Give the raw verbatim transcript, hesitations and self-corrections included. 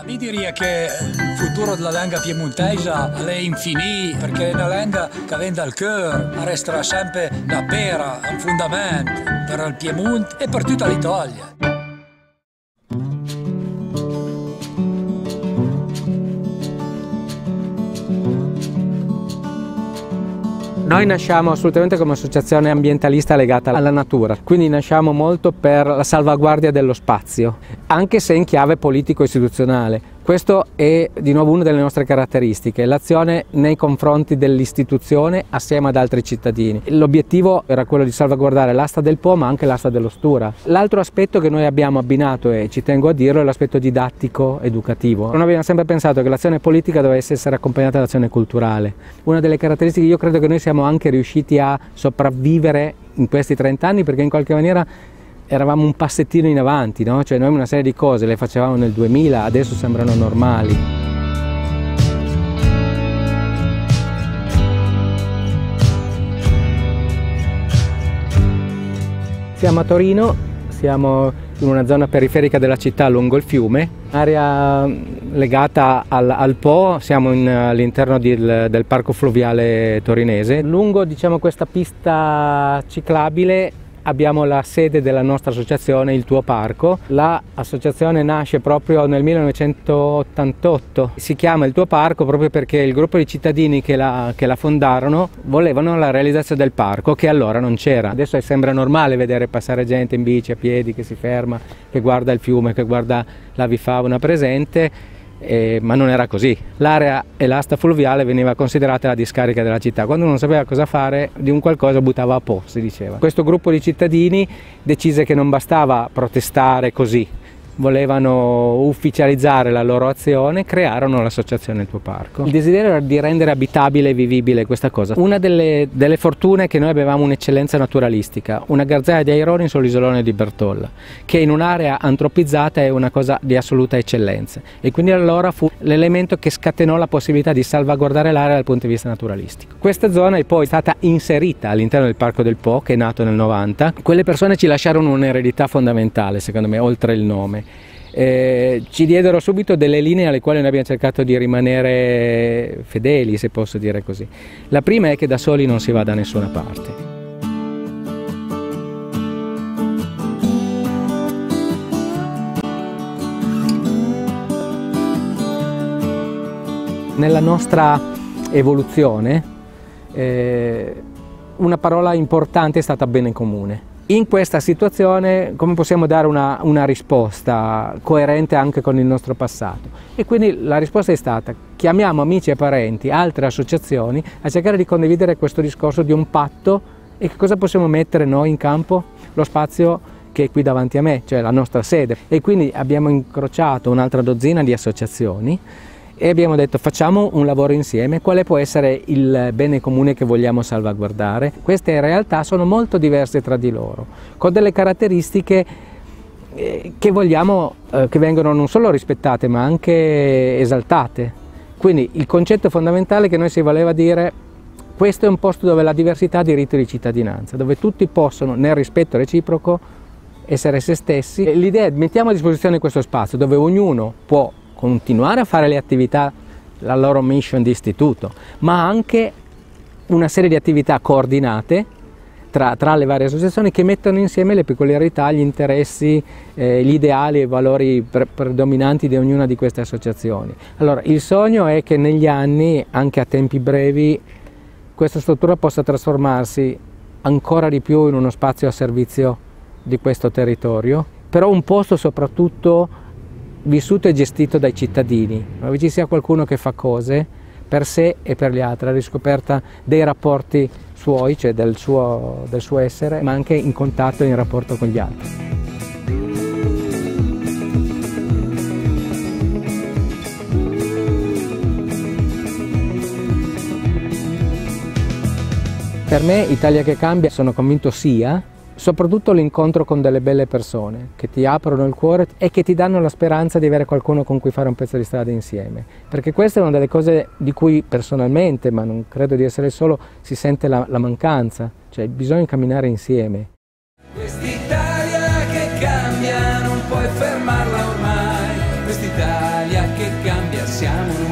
Mi direi che il futuro della lingua piemontesa è infinito, perché è una lingua che viene dal cuore, resterà sempre una pera, un fondamento per il Piemonte e per tutta l'Italia. Noi nasciamo assolutamente come associazione ambientalista legata alla natura, quindi nasciamo molto per la salvaguardia dello spazio, anche se in chiave politico-istituzionale. Questo è di nuovo una delle nostre caratteristiche, l'azione nei confronti dell'istituzione assieme ad altri cittadini. L'obiettivo era quello di salvaguardare l'asta del Po ma anche l'asta dello Stura. L'altro aspetto che noi abbiamo abbinato, e ci tengo a dirlo, è l'aspetto didattico-educativo. Noi abbiamo sempre pensato che l'azione politica dovesse essere accompagnata dall'azione culturale. Una delle caratteristiche, io credo che noi siamo anche riusciti a sopravvivere in questi trent'anni, perché in qualche maniera eravamo un passettino in avanti, no? Cioè noi una serie di cose le facevamo nel duemila, adesso sembrano normali. Siamo a Torino, siamo in una zona periferica della città lungo il fiume, area legata al, al Po, siamo all'interno del, del parco fluviale torinese. Lungo, diciamo, questa pista ciclabile abbiamo la sede della nostra associazione, il Tuo Parco. L'associazione nasce proprio nel millenovecentottantotto. Si chiama il Tuo Parco proprio perché il gruppo di cittadini che la, che la fondarono volevano la realizzazione del parco, che allora non c'era. Adesso sembra normale vedere passare gente in bici, a piedi, che si ferma, che guarda il fiume, che guarda l'avifauna presente. Eh, ma non era così. L'area e l'asta fluviale veniva considerata la discarica della città. Quando non sapeva cosa fare di un qualcosa buttava a Po, si diceva. Questo gruppo di cittadini decise che non bastava protestare così, volevano ufficializzare la loro azione, crearono l'associazione Il Tuo Parco. Il desiderio era di rendere abitabile e vivibile questa cosa. Una delle, delle fortune è che noi avevamo un'eccellenza naturalistica, una gazzaia di aironi sull'isolone di Bertolla, che in un'area antropizzata è una cosa di assoluta eccellenza, e quindi allora fu l'elemento che scatenò la possibilità di salvaguardare l'area dal punto di vista naturalistico. Questa zona è poi stata inserita all'interno del Parco del Po, che è nato nel novanta. Quelle persone ci lasciarono un'eredità fondamentale, secondo me, oltre il nome. Eh, ci diedero subito delle linee alle quali noi abbiamo cercato di rimanere fedeli, se posso dire così. La prima è che da soli non si va da nessuna parte. Nella nostra evoluzione eh, una parola importante è stata bene comune. In questa situazione come possiamo dare una, una risposta coerente anche con il nostro passato? E quindi la risposta è stata: chiamiamo amici e parenti, altre associazioni a cercare di condividere questo discorso di un patto. E che cosa possiamo mettere noi in campo? Lo spazio che è qui davanti a me, cioè la nostra sede. E quindi abbiamo incrociato un'altra dozzina di associazioni e abbiamo detto: facciamo un lavoro insieme, quale può essere il bene comune che vogliamo salvaguardare. Queste realtà sono molto diverse tra di loro, con delle caratteristiche eh, che vogliamo eh, che vengano non solo rispettate ma anche esaltate. Quindi il concetto fondamentale che noi si voleva dire: questo è un posto dove la diversità ha diritto di cittadinanza, dove tutti possono, nel rispetto reciproco, essere se stessi. L'idea è: mettiamo a disposizione questo spazio dove ognuno può continuare a fare le attività, la loro mission di istituto, ma anche una serie di attività coordinate tra, tra le varie associazioni, che mettono insieme le peculiarità, gli interessi, eh, gli ideali e i valori pre predominanti di ognuna di queste associazioni. Allora, il sogno è che negli anni, anche a tempi brevi, questa struttura possa trasformarsi ancora di più in uno spazio a servizio di questo territorio, però un posto soprattutto vissuto e gestito dai cittadini, dove ci sia qualcuno che fa cose per sé e per gli altri, la riscoperta dei rapporti suoi, cioè del suo, del suo essere, ma anche in contatto e in rapporto con gli altri. Per me Italia che cambia, sono convinto sia soprattutto l'incontro con delle belle persone che ti aprono il cuore e che ti danno la speranza di avere qualcuno con cui fare un pezzo di strada insieme, perché questa è una delle cose di cui personalmente, ma non credo di essere solo, si sente la, la mancanza, cioè bisogna camminare insieme. Quest'Italia che cambia non puoi fermarla ormai, quest'Italia l'Italia che cambia, siamo